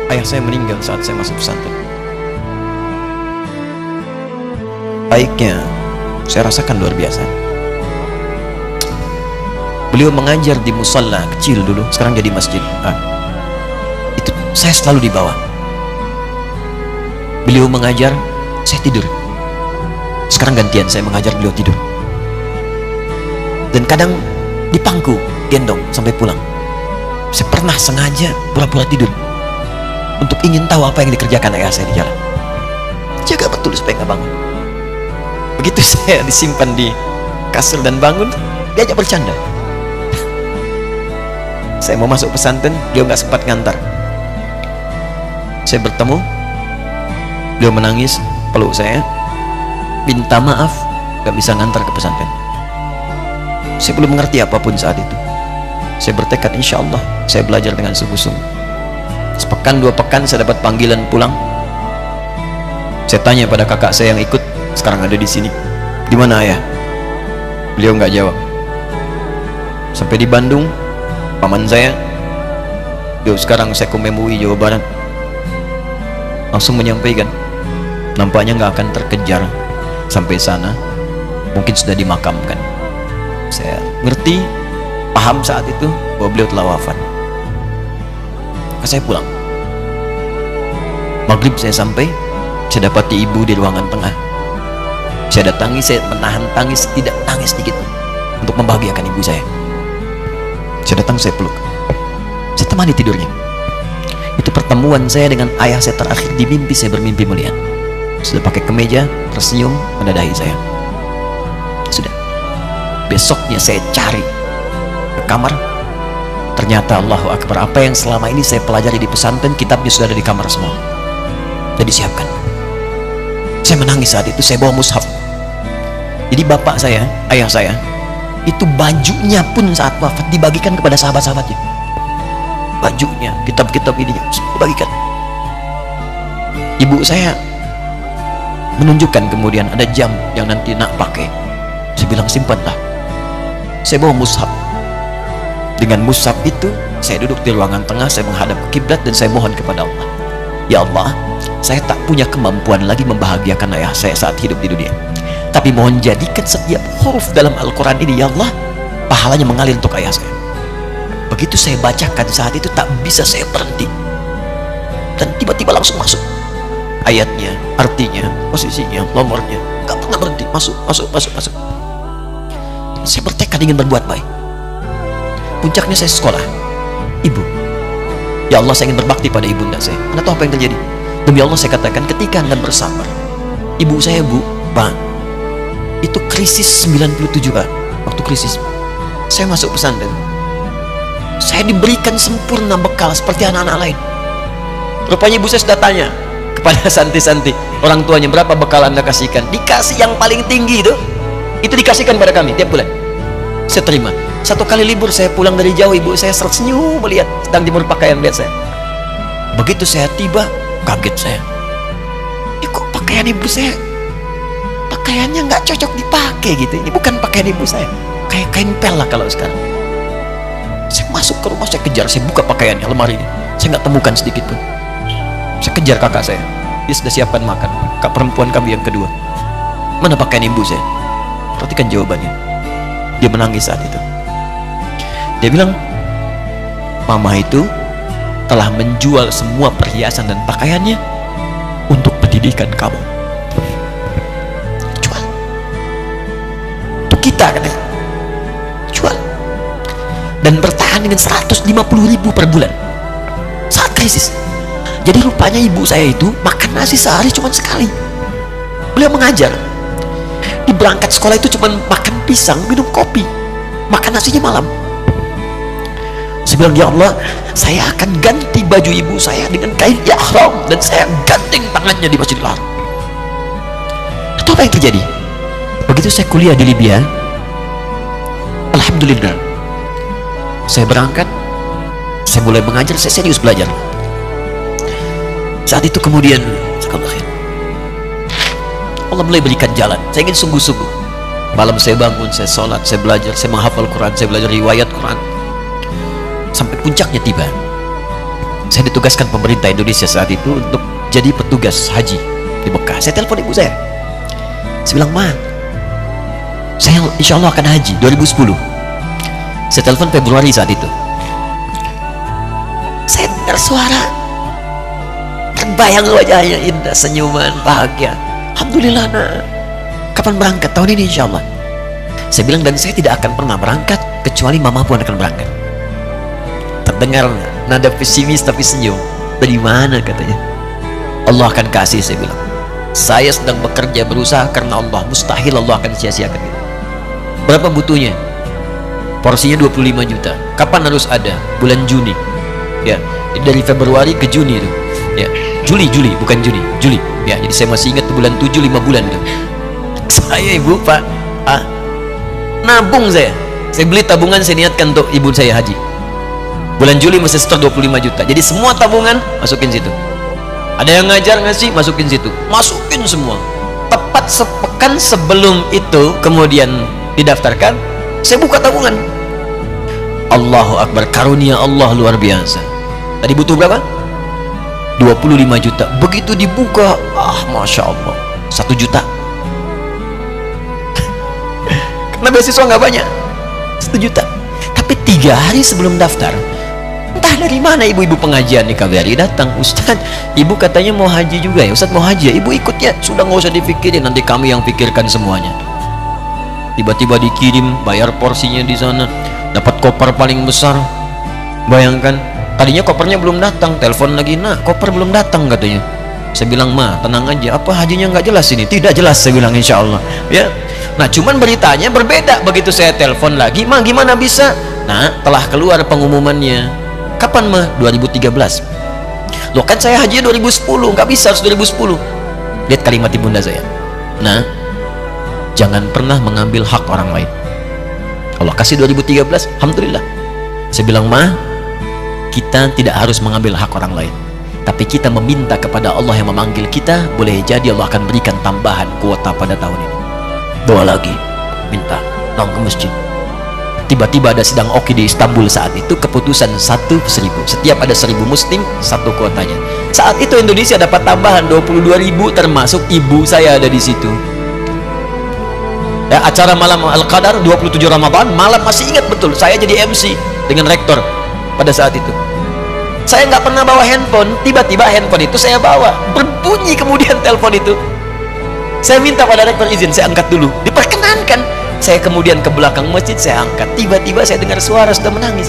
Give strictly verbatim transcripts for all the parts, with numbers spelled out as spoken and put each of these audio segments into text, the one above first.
Ayah saya meninggal saat saya masuk pesantren. Baiknya saya rasakan luar biasa. Beliau mengajar di musalla kecil dulu, sekarang jadi masjid. Ah, itu saya selalu di bawah. Beliau mengajar, saya tidur. Sekarang gantian saya mengajar, beliau tidur. Dan kadang dipangku, gendong sampai pulang. Saya pernah sengaja pura-pura tidur untuk ingin tahu apa yang dikerjakan ayah saya di jalan. Jaga betul supaya nggak bangun. Begitu saya disimpan di kasur dan bangun, diajak bercanda. Saya mau masuk pesantren, dia nggak sempat ngantar. Saya bertemu, beliau menangis, peluk saya, minta maaf, nggak bisa ngantar ke pesantren. Saya belum mengerti apapun saat itu. Saya bertekad, insya Allah saya belajar dengan sungguh-sungguh. Sepekan dua pekan saya dapat panggilan pulang. Saya tanya pada kakak saya yang ikut, sekarang ada di sini. Di mana ayah? Beliau nggak jawab. Sampai di Bandung, paman saya, beliau sekarang Sekom M U I Jawa Barat, langsung menyampaikan, nampaknya nggak akan terkejar sampai sana, mungkin sudah dimakamkan. Saya ngerti, paham saat itu bahwa beliau telah wafat. Maka saya pulang. Maghrib saya sampai, saya dapati ibu di ruangan tengah. Saya datangi, saya menahan tangis, tidak tangis sedikit untuk membahagiakan ibu saya. Saya datang, saya peluk, saya temani tidurnya. Itu pertemuan saya dengan ayah saya terakhir di mimpi. Saya bermimpi melihat sudah pakai kemeja, tersenyum, mendadahi saya. Sudah. Besoknya saya cari ke kamar, ternyata Allahu Akbar, apa yang selama ini saya pelajari di pesantren, kitabnya sudah ada di kamar semua, sudah disiapkan. Saya menangis saat itu. Saya bawa mushaf. Jadi bapak saya, ayah saya, itu bajunya pun saat wafat dibagikan kepada sahabat-sahabatnya. Bajunya, kitab-kitab ini dibagikan. Ibu saya menunjukkan kemudian ada jam yang nanti nak pakai. Saya bilang, simpanlah. Saya bawa mushaf. Dengan mushaf itu saya duduk di ruangan tengah, saya menghadap ke kiblat dan saya mohon kepada Allah, ya Allah, saya tak punya kemampuan lagi membahagiakan ayah saya saat hidup di dunia, tapi mohon jadikan setiap huruf dalam Al-Quran ini, ya Allah, pahalanya mengalir untuk ayah saya. Begitu saya bacakan saat itu, tak bisa saya berhenti, dan tiba-tiba langsung masuk ayatnya, artinya, posisinya, nomornya, gak pernah berhenti, masuk, masuk, masuk, masuk. Saya bertekad ingin berbuat baik. Puncaknya saya sekolah. Ibu, ya Allah, saya ingin berbakti pada ibunda saya. Anda tahu apa yang terjadi? Demi Allah saya katakan, ketika Anda bersabar, ibu saya, bu, pak, itu krisis sembilan puluh tujuh, Pak. Waktu krisis saya masuk pesantren, saya diberikan sempurna bekal seperti anak-anak lain. Rupanya ibu saya sudah tanya kepada santi-santi, orang tuanya, berapa bekal Anda kasihkan? Dikasih yang paling tinggi itu, itu dikasihkan pada kami tiap bulan. Saya terima. Satu kali libur saya pulang dari jauh, ibu saya tersenyum melihat sedang jemur pakaian, lihat saya. Begitu saya tiba, kaget saya. Ini kok pakaian ibu saya, pakaiannya nggak cocok dipakai gitu. Ini bukan pakaian ibu saya, kayak kain pel lah kalau sekarang. Saya masuk ke rumah, saya kejar, saya buka pakaiannya, lemari ini, saya nggak temukan sedikit pun. Saya kejar kakak saya, dia sudah siapkan makan. Kak perempuan kami yang kedua, mana pakaian ibu saya? Perhatikan jawabannya. Dia menangis saat itu. Dia bilang, mama itu telah menjual semua perhiasan dan pakaiannya untuk pendidikan kamu. Jual. Untuk kita, katanya. Jual. Dan bertahan dengan seratus lima puluh ribu per bulan saat krisis. Jadi rupanya ibu saya itu makan nasi sehari cuma sekali. Beliau mengajar. Di berangkat sekolah itu cuma makan pisang, minum kopi, makan nasinya malam. Saya bilang, ya Allah, saya akan ganti baju ibu saya dengan kain ihram dan saya ganting tangannya di Masjidil Haram. Itu apa yang terjadi? Begitu saya kuliah di Libya, alhamdulillah, saya berangkat, saya mulai mengajar, saya serius belajar. Saat itu kemudian Allah mulai berikan jalan. Saya ingin sungguh-sungguh. Malam saya bangun, saya sholat, saya belajar, saya menghafal Quran, saya belajar riwayat Quran. Sampai puncaknya tiba. Saya ditugaskan pemerintah Indonesia saat itu untuk jadi petugas haji di Mekah. Saya telepon ibu saya, saya bilang, ma, saya insya Allah akan haji dua ribu sepuluh. Saya telepon Februari saat itu. Saya dengar suara, terbayang wajahnya indah, senyuman, bahagia. Alhamdulillah nak, kapan berangkat? Tahun ini insya Allah. Saya bilang, dan saya tidak akan pernah berangkat kecuali mama pun akan berangkat. Terdengar nada pesimis tapi senyum. Dari mana katanya? Allah akan kasih, saya bilang. Saya sedang bekerja berusaha karena Allah, mustahil Allah akan sia-siakan itu. Berapa butuhnya? Porsinya dua puluh lima juta. Kapan harus ada? Bulan Juni. Ya, dari Februari ke Juni itu. Ya, Juli, Juli, bukan Juni, Juli. Ya, jadi saya masih ingat bulan tujuh, lima bulan itu. Saya ibu, Pak, ah, nabung saya. Saya beli tabungan, saya niatkan untuk ibu saya haji. Bulan Juli masih setor dua puluh lima juta. Jadi semua tabungan masukin situ. Ada yang ngajar ngasih, masukin situ. Masukin semua. Tepat sepekan sebelum itu kemudian didaftarkan, saya buka tabungan. Allahu Akbar, karunia Allah luar biasa. Tadi butuh berapa? dua puluh lima juta. Begitu dibuka, ah, masya Allah, satu juta. Karena beasiswa nggak banyak, satu juta. Tapi tiga hari sebelum daftar, entah dari mana ibu-ibu pengajian di K B R I datang, Ustaz, ibu katanya mau haji juga ya? Ustaz mau haji ya? Ibu ikut ya? Sudah nggak usah dipikirin, nanti kami yang pikirkan semuanya. Tiba-tiba dikirim, bayar porsinya di sana, dapat koper paling besar. Bayangkan, tadinya kopernya belum datang, telepon lagi, nah koper belum datang katanya. Saya bilang, ma, tenang aja, apa hajinya nggak jelas ini? Tidak jelas, saya bilang, insya Allah. Ya, nah cuman beritanya berbeda. Begitu saya telepon lagi, ma gimana bisa? Nah, telah keluar pengumumannya. Kapan mah? dua ribu tiga belas. Loh kan saya haji dua ribu sepuluh, nggak bisa, harus dua ribu sepuluh. Lihat kalimat ibunda saya. Nah, jangan pernah mengambil hak orang lain. Allah kasih dua ribu tiga belas, alhamdulillah. Saya bilang, ma, kita tidak harus mengambil hak orang lain, tapi kita meminta kepada Allah yang memanggil kita. Boleh jadi Allah akan berikan tambahan kuota pada tahun ini. Doa lagi, minta, datang ke masjid. Tiba-tiba ada sidang oki di Istanbul saat itu, keputusan satu seribu. Setiap ada seribu muslim, satu kuotanya. Saat itu Indonesia dapat tambahan dua puluh dua ribu, termasuk ibu saya ada di situ. Ya, acara malam Al-Qadar dua puluh tujuh Ramadan, malam masih ingat betul, saya jadi M C dengan rektor pada saat itu. Saya nggak pernah bawa handphone, tiba-tiba handphone itu saya bawa, berbunyi kemudian telepon itu. Saya minta pada rektor izin, saya angkat dulu, diperkenankan. Saya kemudian ke belakang masjid, saya angkat. Tiba-tiba saya dengar suara sudah menangis.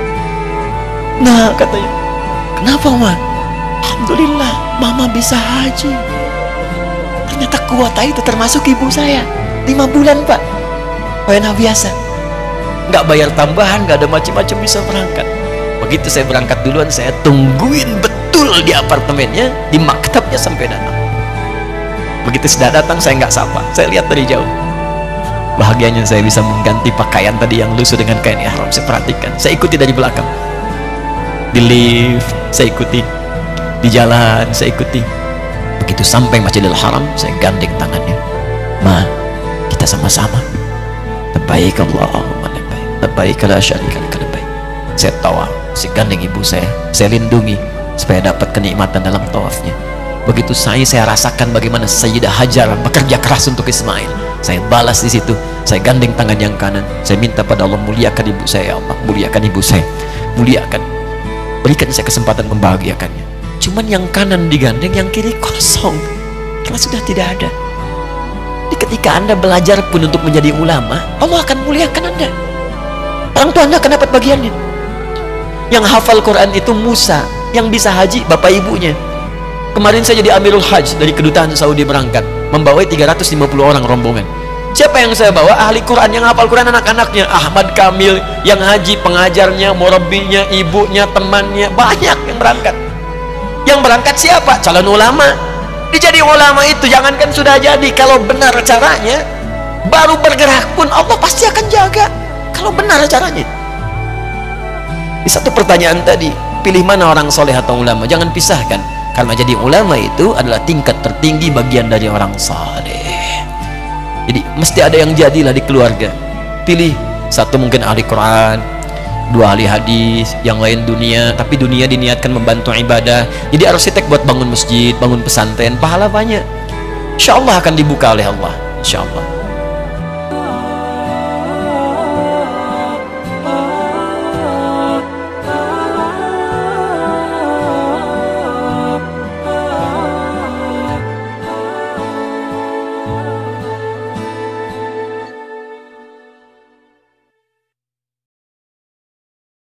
Nah, katanya, kenapa ma? Alhamdulillah, mama bisa haji. Ternyata kuota itu termasuk ibu saya. Lima bulan pak, wena biasa. Nggak bayar tambahan, nggak ada macam-macam, bisa berangkat. Begitu saya berangkat duluan, saya tungguin betul di apartemennya, di maktabnya sampai datang. Begitu sudah datang, saya nggak sapa, saya lihat dari jauh. Bahagianya saya bisa mengganti pakaian tadi yang lusuh dengan kain ihram. Saya perhatikan, saya ikuti dari belakang. Di lift, saya ikuti. Di jalan, saya ikuti. Begitu sampai Masjidil Haram, saya gandeng tangannya. Ma, kita sama-sama. Labbaik Allahumma labbaik. Labbaik la syarika laka labbaik. Saya tawaf, saya gandeng ibu saya. Saya lindungi supaya dapat kenikmatan dalam tawafnya. Begitu saya, saya rasakan bagaimana Sayyidah Hajar bekerja keras untuk Ismail. Saya balas di situ. Saya gandeng tangan yang kanan. Saya minta pada Allah, muliakan ibu saya, ya Allah, muliakan ibu saya, muliakan, berikan saya kesempatan membahagiakannya. Cuman yang kanan digandeng, yang kiri kosong, karena sudah tidak ada. Jadi ketika anda belajar pun untuk menjadi ulama, Allah akan muliakan anda. Orang tua anda akan dapat bagiannya. Yang hafal Quran itu Musa, yang bisa haji bapak ibunya. Kemarin saya jadi Amirul Hajj dari kedutaan Saudi berangkat, membawa tiga ratus lima puluh orang rombongan. Siapa yang saya bawa? Ahli Quran, yang hafal Quran anak-anaknya. Ahmad Kamil yang haji, pengajarnya, murabinya, ibunya, temannya, banyak yang berangkat. Yang berangkat siapa? Calon ulama. Dijadi ulama itu jangankan sudah jadi, kalau benar caranya, baru bergerak pun Allah pasti akan jaga. Kalau benar caranya. Di satu pertanyaan tadi, pilih mana orang soleh atau ulama? Jangan pisahkan. Karena jadi ulama itu adalah tingkat tertinggi bagian dari orang saleh. Jadi mesti ada yang jadilah di keluarga. Pilih satu mungkin ahli Quran, dua ahli hadis, yang lain dunia, tapi dunia diniatkan membantu ibadah. Jadi arsitek buat bangun masjid, bangun pesantren, pahala banyak. Insya Allah akan dibuka oleh Allah, insya Allah.